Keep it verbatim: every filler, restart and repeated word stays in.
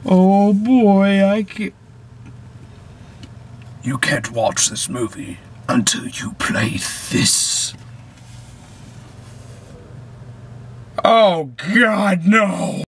Oh boy, I can't... You can't watch this movie until you play this. Oh God, no!